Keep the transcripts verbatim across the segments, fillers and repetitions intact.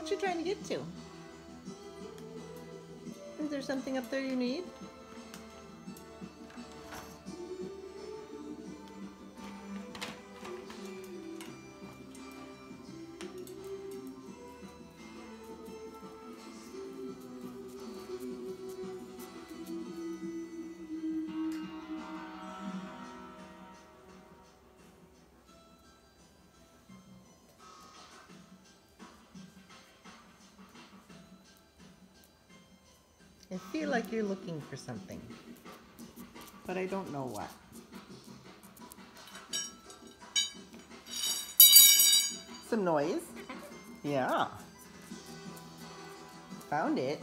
What you trying to get to? Is there something up there you need? I feel like you're looking for something, but I don't know what. Some noise? Yeah. Found it.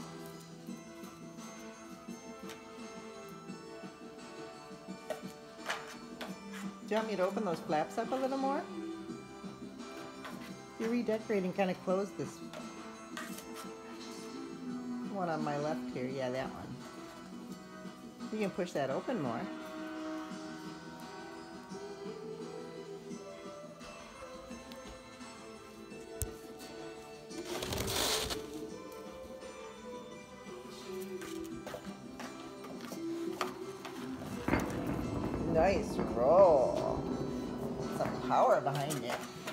Do you want me to open those flaps up a little more? You're redecorating kind of close this one on my left here. Yeah, that one. You can push that open more. Nice roll. Some power behind it.